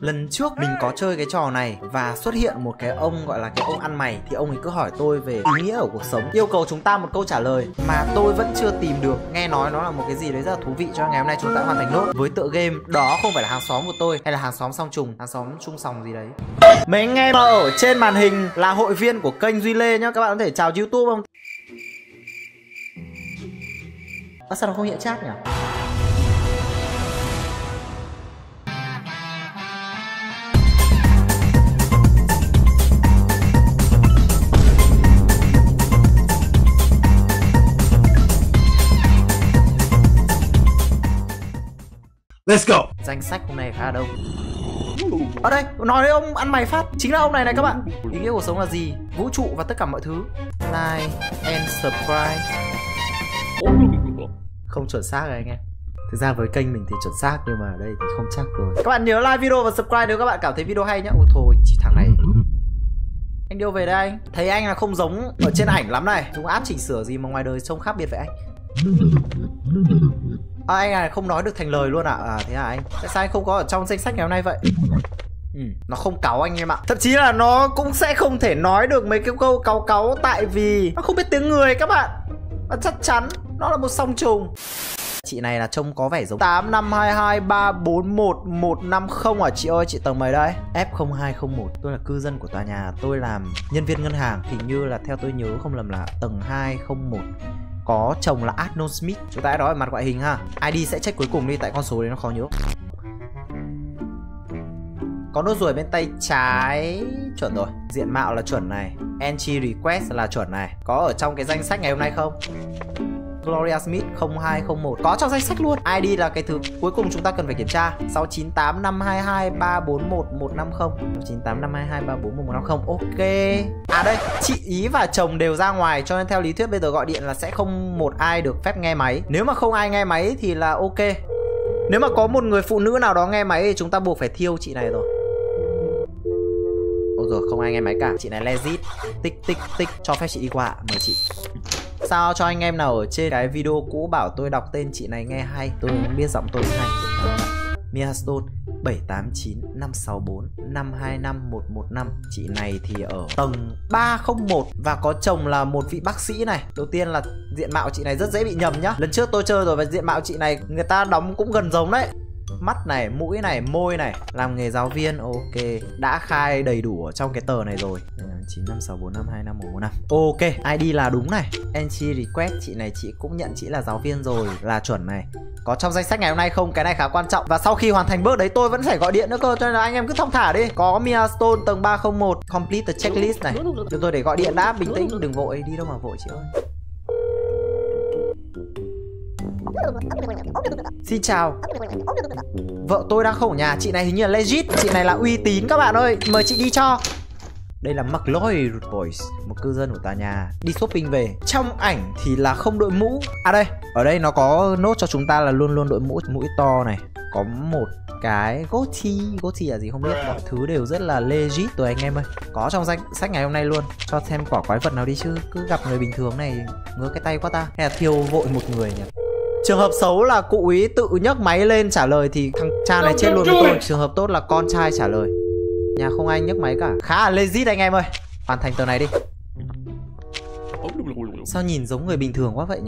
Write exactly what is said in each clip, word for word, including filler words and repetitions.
Lần trước mình có chơi cái trò này và xuất hiện một cái ông gọi là cái ông ăn mày, thì ông ấy cứ hỏi tôi về ý nghĩa ở cuộc sống, yêu cầu chúng ta một câu trả lời mà tôi vẫn chưa tìm được. Nghe nói nó là một cái gì đấy rất là thú vị, cho ngày hôm nay chúng ta hoàn thành nốt với tựa game đó không phải là hàng xóm của tôi hay là hàng xóm song trùng, hàng xóm chung sòng gì đấy. Mấy anh em ở trên màn hình là hội viên của kênh Duy Lê nhá, các bạn có thể chào YouTube không? À, sao nó không hiện chat nhỉ? Let's go. Danh sách hôm nay khá đông. Ở đây, nói với ông ăn mày phát. Chính là ông này này các bạn. Ý nghĩa cuộc sống là gì? Vũ trụ và tất cả mọi thứ. Like and subscribe. Không chuẩn xác rồi anh em. Thực ra với kênh mình thì chuẩn xác, nhưng mà ở đây thì không chắc rồi. Các bạn nhớ like video và subscribe nếu các bạn cảm thấy video hay nhá. Ôi thôi, chỉ thằng này. Anh điêu về đây anh. Thấy anh là không giống ở trên ảnh lắm này. Dùng app chỉnh sửa gì mà ngoài đời trông khác biệt vậy anh? À, anh này không nói được thành lời luôn à? À thế à anh? Tại sao anh không có ở trong danh sách ngày hôm nay vậy? Ừ, nó không cáu anh em ạ. Thậm chí là nó cũng sẽ không thể nói được mấy cái câu cáu cáu, tại vì nó không biết tiếng người các bạn. Và chắc chắn nó là một song trùng. Chị này là trông có vẻ giống tám năm hai hai ba bốn một một năm không à chị ơi? Chị tầng mấy đấy? F không hai không một. Tôi là cư dân của tòa nhà. Tôi làm nhân viên ngân hàng. Hình như là theo tôi nhớ không lầm là tầng hai không một. Có chồng là Arnold Smith. Chúng ta hãy nói về mặt ngoại hình ha. i đê sẽ check cuối cùng đi, tại con số đấy nó khó nhớ. Có nốt ruồi bên tay trái. Chuẩn rồi. Diện mạo là chuẩn này. Entry request là chuẩn này. Có ở trong cái danh sách ngày hôm nay không? Gloria Smith không hai không một. Có trong danh sách luôn. i đê là cái thứ cuối cùng chúng ta cần phải kiểm tra. Sáu chín tám năm hai hai ba bốn một một năm không. Sáu chín tám năm hai hai ba bốn một một năm không. Ok. À đây, chị ý và chồng đều ra ngoài, cho nên theo lý thuyết bây giờ gọi điện là sẽ không một ai được phép nghe máy. Nếu mà không ai nghe máy thì là ok. Nếu mà có một người phụ nữ nào đó nghe máy thì chúng ta buộc phải thiêu chị này rồi. Ôi rồi, không ai nghe máy cả. Chị này legit. Tích tích tích. Cho phép chị đi qua. Mời chị. Sao cho anh em nào ở trên cái video cũ bảo tôi đọc tên chị này nghe hay. Tôi biết giọng tôi hay. Mia Stone bảy tám chín năm sáu bốn năm hai năm một một năm. Chị này thì ở tầng ba không một và có chồng là một vị bác sĩ này. Đầu tiên là diện mạo chị này rất dễ bị nhầm nhá. Lần trước tôi chơi rồi và diện mạo chị này người ta đóng cũng gần giống đấy. Mắt này, mũi này, môi này. Làm nghề giáo viên, ok. Đã khai đầy đủ ở trong cái tờ này rồi. Chín năm sáu bốn năm hai năm một một năm. Ok, i đê là đúng này. Entry request, chị này chị cũng nhận chị là giáo viên rồi, là chuẩn này. Có trong danh sách ngày hôm nay không? Cái này khá quan trọng. Và sau khi hoàn thành bước đấy tôi vẫn phải gọi điện nữa cơ, cho nên là anh em cứ thong thả đi. Có Mia Stone tầng ba không một. Complete the checklist này. Cho tôi để gọi điện đã, bình tĩnh, đừng vội. Đi đâu mà vội chị ơi. Xin chào. Vợ tôi đang không ở nhà. Chị này hình như là legit. Chị này là uy tín các bạn ơi. Mời chị đi cho. Đây là McLeod Boys, một cư dân của tòa nhà. Đi shopping về. Trong ảnh thì là không đội mũ. À đây, ở đây nó có nốt cho chúng ta là luôn luôn đội mũ. Mũi to này. Có một cái goatee. Goatee là gì không biết. Mọi thứ đều rất là legit rồi anh em ơi. Có trong danh sách ngày hôm nay luôn. Cho xem quả quái vật nào đi chứ. Cứ gặp người bình thường này ngứa cái tay quá ta. Hay là thiêu vội một người nhỉ. Trường hợp xấu là cụ ý tự nhấc máy lên trả lời thì thằng cha này chết luôn với tôi. Trường hợp tốt là con trai trả lời. Nhà không ai nhấc máy cả. Khá là legit anh em ơi. Hoàn thành tờ này đi. Sao nhìn giống người bình thường quá vậy nhỉ?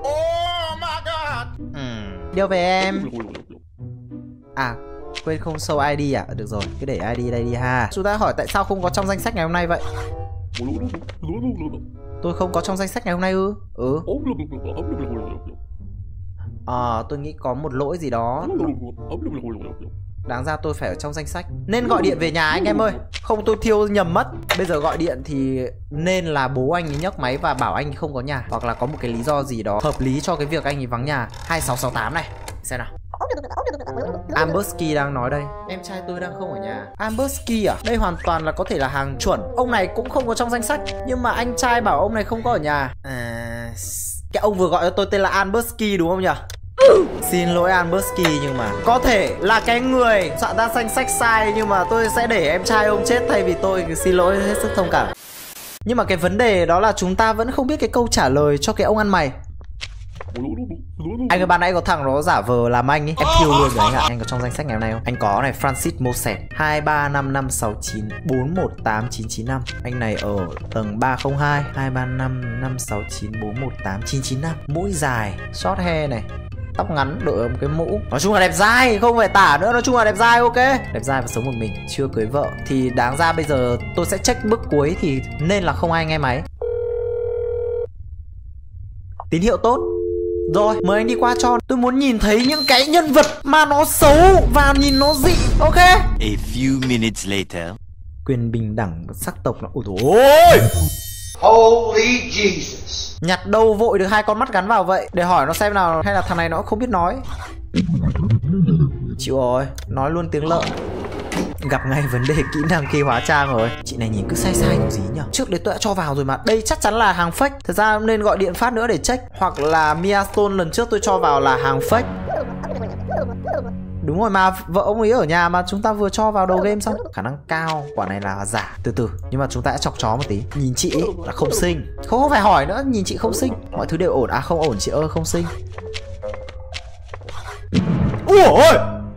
uhm. Điêu về em. À quên không show i đê à? Được rồi, cứ để i đê đây đi ha. Chúng ta hỏi tại sao không có trong danh sách ngày hôm nay vậy? Tôi không có trong danh sách ngày hôm nay ư? Ừ. À, tôi nghĩ có một lỗi gì đó. Đáng ra tôi phải ở trong danh sách. Nên gọi điện về nhà anh em ơi. Không tôi thiêu nhầm mất. Bây giờ gọi điện thì nên là bố anh ấy nhấc máy và bảo anh ấy không có nhà. Hoặc là có một cái lý do gì đó hợp lý cho cái việc anh ấy vắng nhà. Hai sáu sáu tám này. Xem nào. Ambersky đang nói đây. Em trai tôi đang không ở nhà. Ambersky à? Đây hoàn toàn là có thể là hàng chuẩn. Ông này cũng không có trong danh sách. Nhưng mà anh trai bảo ông này không có ở nhà. À... Cái ông vừa gọi cho tôi tên là Ambersky đúng không nhỉ? Xin lỗi Ambersky, nhưng mà có thể là cái người soạn ra danh sách sai. Nhưng mà tôi sẽ để em trai ông chết thay vì tôi. Xin lỗi, hết sức thông cảm. Nhưng mà cái vấn đề đó là chúng ta vẫn không biết cái câu trả lời cho cái ông ăn mày. Anh ơi, ban nãy có thằng nó giả vờ làm anh ấy, em kêu luôn rồi anh ạ. Anh có trong danh sách ngày hôm nay không? Anh có này, Francis Moset hai ba năm năm sáu chín bốn một tám chín chín năm. Anh này ở tầng ba không hai hai ba năm năm sáu chín bốn một tám chín chín năm. Mũi dài, short hair này, tóc ngắn, đội một cái mũ. Nói chung là đẹp dai, không phải tả nữa. Nói chung là đẹp dai, ok. Đẹp dai và sống một mình, chưa cưới vợ. Thì đáng ra bây giờ tôi sẽ check bước cuối thì nên là không ai nghe máy. Tín hiệu tốt. Rồi, mời anh đi qua cho. Tôi muốn nhìn thấy những cái nhân vật mà nó xấu và nhìn nó dị. Ok. A few minutes later. Quyền bình đẳng sắc tộc nó. Ôi dồi ôi, Holy Jesus. nhặt đâu vội được hai con mắt gắn vào vậy. Để hỏi nó xem nào, hay là thằng này nó không biết nói. Chịu rồi, nói luôn tiếng lợn. Gặp ngay vấn đề kỹ năng khi hóa trang rồi. Chị này nhìn cứ sai sai kiểu gì nhỉ? Trước đấy tôi đã cho vào rồi mà. Đây chắc chắn là hàng fake. Thật ra nên gọi điện phát nữa để check. Hoặc là Mia Stone lần trước tôi cho vào là hàng fake. Đúng rồi mà, vợ ông ấy ở nhà mà chúng ta vừa cho vào đầu game xong. Khả năng cao quả này là giả. Từ từ, nhưng mà chúng ta đã chọc chó một tí. Nhìn chị ấy là không xinh. Không, không phải hỏi nữa, nhìn chị không xinh. Mọi thứ đều ổn. À không ổn chị ơi, không xinh. Ui ôi,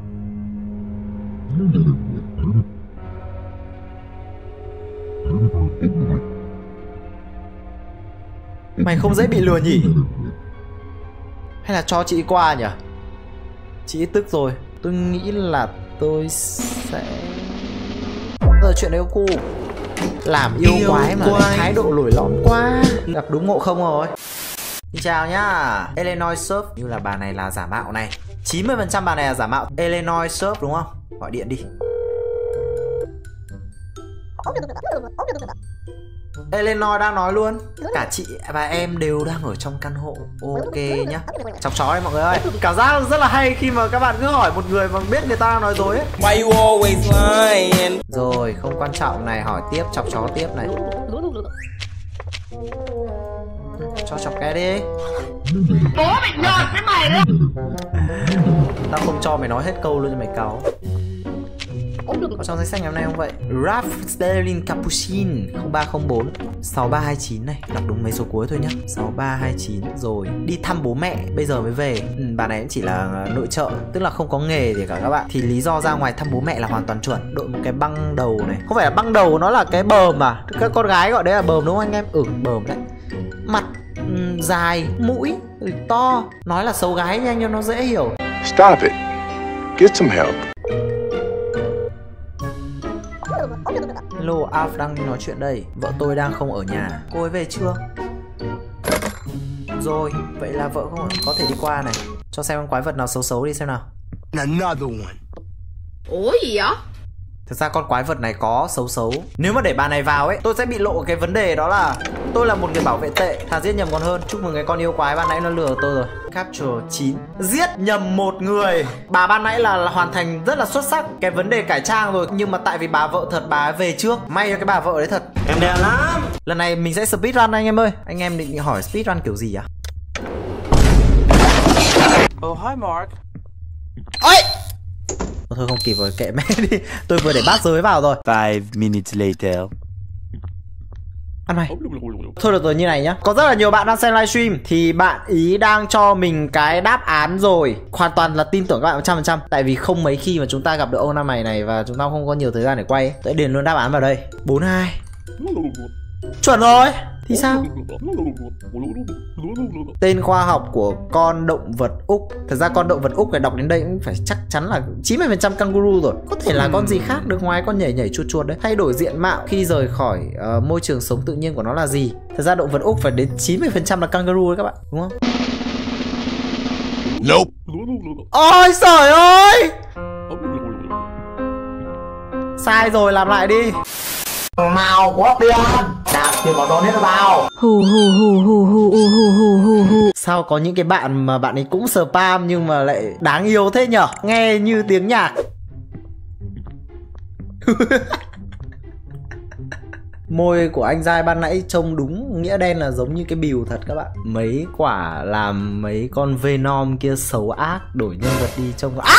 mày không dễ bị lừa nhỉ? Hay là cho chị qua nhỉ? Chị tức rồi. Tôi nghĩ là tôi sẽ... Giờ chuyện đấy cô làm yêu, yêu quái mà quái. Thái độ lủi lõm quá. Gặp đúng ngộ không rồi. Xin chào nhá. Illinois Surf. Như là bà này là giả mạo này. chín mươi phần trăm bà này là giả mạo. Illinois Surf đúng không? Gọi điện đi. Eleanor đang nói luôn. Cả chị và em đều đang ở trong căn hộ. Ok nhá. Chọc chó đây mọi người ơi. Cảm giác rất là hay khi mà các bạn cứ hỏi một người mà biết người ta đang nói dối ấy. Why you always lying? Rồi, không quan trọng này, hỏi tiếp, chọc chó tiếp này. Cho chọc cái đi. Bố mày nhợt với mày đấy. Tao không cho mày nói hết câu luôn cho mày cáu. Có trong danh sách ngày hôm nay không vậy? Ralph Sterling Capuchin không ba không bốn sáu ba hai chín này. Đọc đúng mấy số cuối thôi nhá. sáu ba hai chín. Rồi đi thăm bố mẹ, bây giờ mới về. ừ, Bà này cũng chỉ là nội trợ, tức là không có nghề gì cả các bạn. Thì lý do ra ngoài thăm bố mẹ là hoàn toàn chuẩn. Đội một cái băng đầu này. Không phải là băng đầu, nó là cái bờm à. Các con gái gọi đấy là bờm đúng không anh em? Ừ, bờm đấy. Mặt um, dài, mũi to. Nói là xấu gái nhanh cho nó dễ hiểu. Stop it. Get some help. Hello, Alf đang nói chuyện đây. Vợ tôi đang không ở nhà. Cô ấy về chưa? Rồi, vậy là vợ không có thể đi qua này. Cho xem con quái vật nào xấu xấu đi xem nào. Another one. Ủa gì vậy? Thực ra con quái vật này có xấu xấu. Nếu mà để bà này vào ấy, tôi sẽ bị lộ cái vấn đề đó là tôi là một người bảo vệ tệ, thà giết nhầm còn hơn. Chúc mừng cái con yêu quái ban nãy nó lừa tôi rồi. Capture chín. Giết nhầm một người. Bà ban nãy là, là hoàn thành rất là xuất sắc cái vấn đề cải trang rồi. Nhưng mà tại vì bà vợ thật, bà ấy về trước. May cho cái bà vợ đấy thật. Em đeo lắm. Lần này mình sẽ speedrun anh em ơi. Anh em định hỏi speedrun kiểu gì à? Oh, hi Mark. Ôi! Thôi không kịp rồi, kệ mẹ đi. Tôi vừa để bát giới vào rồi. Five minutes later. Ăn mày. Thôi được rồi, như này nhá. Có rất là nhiều bạn đang xem livestream thì bạn ý đang cho mình cái đáp án rồi. Hoàn toàn là tin tưởng các bạn một trăm phần trăm. Tại vì không mấy khi mà chúng ta gặp được ông năm mày này và chúng ta không có nhiều thời gian để quay ấy. Tôi điền luôn đáp án vào đây. bốn hai. Chuẩn rồi. Thì sao? Tên khoa học của con động vật Úc. Thật ra con động vật Úc này đọc đến đây cũng phải chắc chắn là chín mươi phần trăm kangaroo rồi. Có thể là con gì khác được ngoài con nhảy nhảy chuột chuột đấy. Thay đổi diện mạo khi rời khỏi uh, môi trường sống tự nhiên của nó là gì? Thật ra động vật Úc phải đến chín mươi phần trăm là kangaroo đấy các bạn, đúng không? Nope. Ôi trời ơi. Sai rồi, làm lại đi. Màu có tiền. Đạp tiền vào đó hết vào. Hù hù hù hù hù hù hù hù hù. Sao có những cái bạn mà bạn ấy cũng spam nhưng mà lại đáng yêu thế nhở? Nghe như tiếng nhạc. Môi của anh Giai ban nãy trông đúng nghĩa đen là giống như cái bìu thật các bạn. Mấy quả làm mấy con Venom kia xấu ác, đổi nhân vật đi trông à!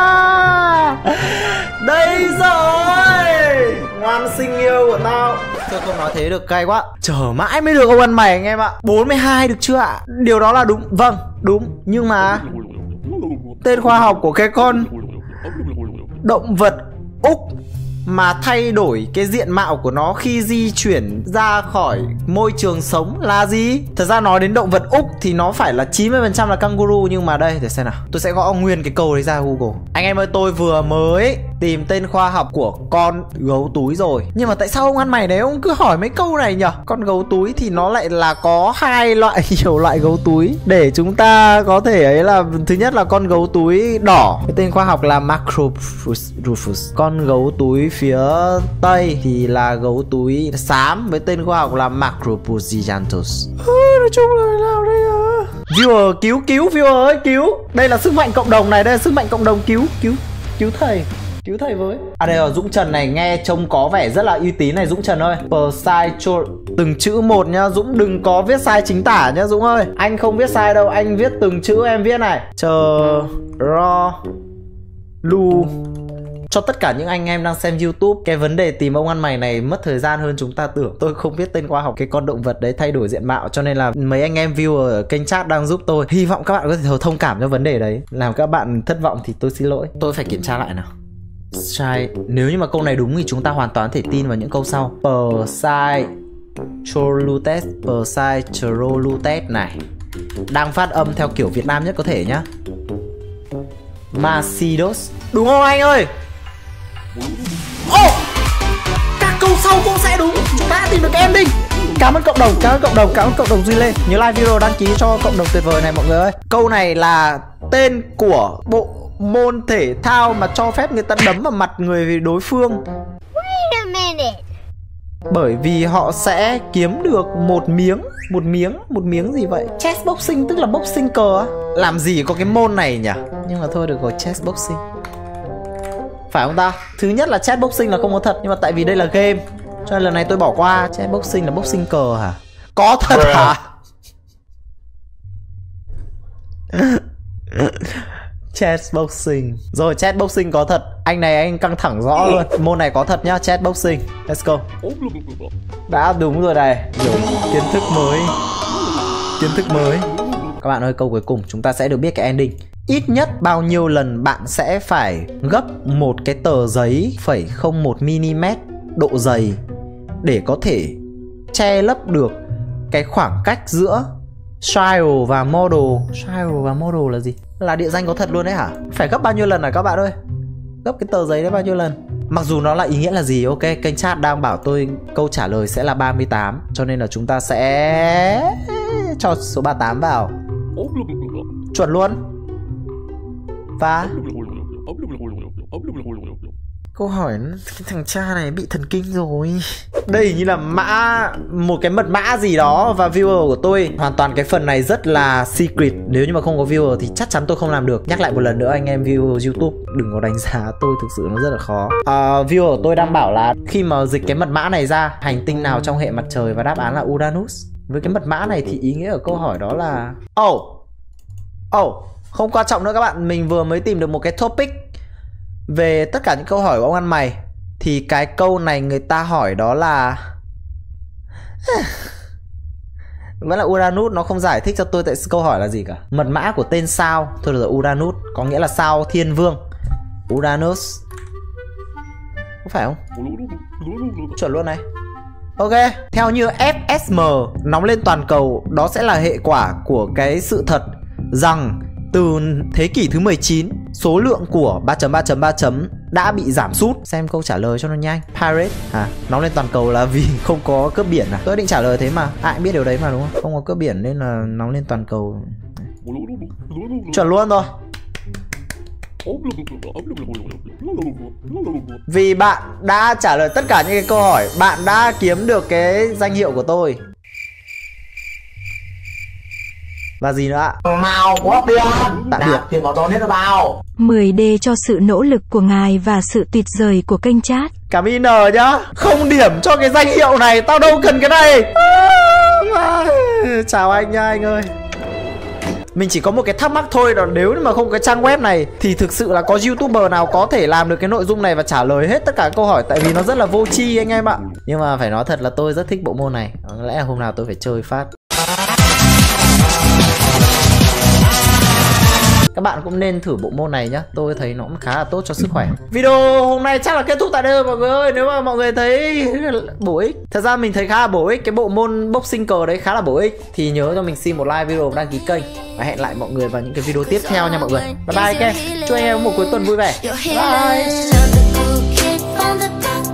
Đây rồi, ngoan xinh yêu của tao. tôi không nói thế được, cay quá. Chờ mãi mới được ông ăn mày anh em ạ. bốn mươi hai được chưa ạ? Điều đó là đúng. Vâng, đúng. Nhưng mà tên khoa học của cái con động vật Úc mà thay đổi cái diện mạo của nó khi di chuyển ra khỏi môi trường sống là gì? Thật ra nói đến động vật Úc thì nó phải là chín mươi phần trăm là kangaroo. Nhưng mà đây, để xem nào. Tôi sẽ gõ nguyên cái câu đấy ra Google. Anh em ơi, tôi vừa mới tìm tên khoa học của con gấu túi rồi. Nhưng mà tại sao ông ăn mày đấy ông cứ hỏi mấy câu này nhở? Con gấu túi thì nó lại là có hai loại, nhiều loại gấu túi. Để chúng ta có thể ấy là, thứ nhất là con gấu túi đỏ, cái tên khoa học là Macropus. Con gấu túi phía Tây thì là gấu túi xám với tên khoa học là Macropus gigantus. Nói chung là nào đây à? Viewer cứu, cứu viewer ơi, cứu. Đây là sức mạnh cộng đồng này, đây là sức mạnh cộng đồng, cứu, cứu, cứu thầy. Cứu thầy với. À đây là Dũng Trần này, nghe trông có vẻ rất là uy tín này Dũng Trần ơi. Psycho từng chữ một nhá, Dũng đừng có viết sai chính tả nhá Dũng ơi. Anh không viết sai đâu, anh viết từng chữ em viết này. Chờ ro lu. Cho tất cả những anh em đang xem YouTube, cái vấn đề tìm ông ăn mày này mất thời gian hơn chúng ta tưởng. Tôi không biết tên khoa học cái con động vật đấy thay đổi diện mạo, cho nên là mấy anh em viewer ở kênh chat đang giúp tôi. Hy vọng các bạn có thể thông cảm cho vấn đề đấy. Làm các bạn thất vọng thì tôi xin lỗi. Tôi phải kiểm tra lại nào. Sai. Nếu như mà câu này đúng thì chúng ta hoàn toàn thể tin vào những câu sau. Psycholutes, Psycholutes này đang phát âm theo kiểu Việt Nam nhất có thể nhá. Macidos. Đúng không anh ơi? Ồ, các câu sau cũng sẽ đúng. Chúng ta đã tìm được cái ending. Cảm ơn cộng đồng, cảm ơn cộng đồng, cảm ơn cộng đồng Duy Lê. Nhớ like video, đăng ký cho cộng đồng tuyệt vời này mọi người ơi. Câu này là tên của bộ môn thể thao mà cho phép người ta đấm vào mặt người đối phương. Wait a minute. Bởi vì họ sẽ kiếm được một miếng, một miếng, một miếng gì vậy? Chess boxing tức là boxing cờ á. Làm gì có cái môn này nhỉ? Nhưng mà thôi được rồi, chess boxing. Phải không ta? Thứ nhất là chess boxing là không có thật, nhưng mà tại vì đây là game cho nên lần này tôi bỏ qua. Chess boxing là boxing cờ hả? Có thật hả? Chess boxing. Rồi, chess boxing có thật. Anh này anh căng thẳng rõ luôn. Môn này có thật nhá, chess boxing. Let's go. Đã đúng rồi này. Rồi, kiến thức mới. Kiến thức mới. Các bạn ơi, câu cuối cùng chúng ta sẽ được biết cái ending. Ít nhất bao nhiêu lần bạn sẽ phải gấp một cái tờ giấy phẩy không một mi-li-mét độ dày để có thể che lấp được cái khoảng cách giữa child và model. Child và model là gì? Là địa danh có thật luôn đấy hả? Phải gấp bao nhiêu lần hả các bạn ơi? Gấp cái tờ giấy đấy bao nhiêu lần? Mặc dù nó là ý nghĩa là gì, ok, kênh chat đang bảo tôi câu trả lời sẽ là ba mươi tám, cho nên là chúng ta sẽ cho số ba mươi tám vào. Chuẩn luôn. Và câu hỏi cái thằng cha này bị thần kinh rồi. Đây như là mã, một cái mật mã gì đó. Và viewer của tôi hoàn toàn cái phần này rất là secret. Nếu như mà không có viewer thì chắc chắn tôi không làm được. Nhắc lại một lần nữa anh em viewer YouTube, đừng có đánh giá tôi, thực sự nó rất là khó. à, Viewer của tôi đang bảo là khi mà dịch cái mật mã này ra, hành tinh nào trong hệ mặt trời, và đáp án là Uranus. Với cái mật mã này thì ý nghĩa ở câu hỏi đó là Oh Oh không quan trọng nữa các bạn. Mình vừa mới tìm được một cái topic về tất cả những câu hỏi của ông ăn mày. Thì cái câu này người ta hỏi đó là vẫn là Uranus. Nó không giải thích cho tôi tại câu hỏi là gì cả. Mật mã của tên sao, thôi được rồi, Uranus có nghĩa là sao thiên vương. Uranus có phải không? Chuẩn luôn này. Ok, theo như ép ét em nóng lên toàn cầu, đó sẽ là hệ quả của cái sự thật rằng từ thế kỷ thứ mười chín, số lượng của ba chấm ba chấm ba chấm đã bị giảm sút. Xem câu trả lời cho nó nhanh. Pirate à, nóng lên toàn cầu là vì không có cướp biển à? Tôi định trả lời thế mà, ai cũng biết điều đấy mà đúng không? Không có cướp biển nên là nóng lên toàn cầu. Chuẩn luôn rồi. Vì bạn đã trả lời tất cả những cái câu hỏi, bạn đã kiếm được cái danh hiệu của tôi. Và gì nữa ạ? Màu có tiền. Tạm biệt. Tiền của tôi hết rồi bao. mười đê cho sự nỗ lực của ngài và sự tuyệt vời của kênh chat. Cảm ơn N nhá. Không điểm cho cái danh hiệu này, tao đâu cần cái này. À, chào anh nha anh ơi. Mình chỉ có một cái thắc mắc thôi, là nếu mà không có cái trang web này thì thực sự là có YouTuber nào có thể làm được cái nội dung này và trả lời hết tất cả câu hỏi, tại vì nó rất là vô tri anh em ạ. Nhưng mà phải nói thật là tôi rất thích bộ môn này, có lẽ là hôm nào tôi phải chơi phát. Các bạn cũng nên thử bộ môn này nhá, tôi thấy nó cũng khá là tốt cho sức khỏe. Video hôm nay chắc là kết thúc tại đây mọi người ơi. Nếu mà mọi người thấy bổ ích, thật ra mình thấy khá là bổ ích, cái bộ môn boxing cờ đấy khá là bổ ích, thì nhớ cho mình xin một like video và đăng ký kênh. Và hẹn lại mọi người vào những cái video tiếp theo nha mọi người. Bye bye các em, chúc anh em một cuối tuần vui vẻ. Bye.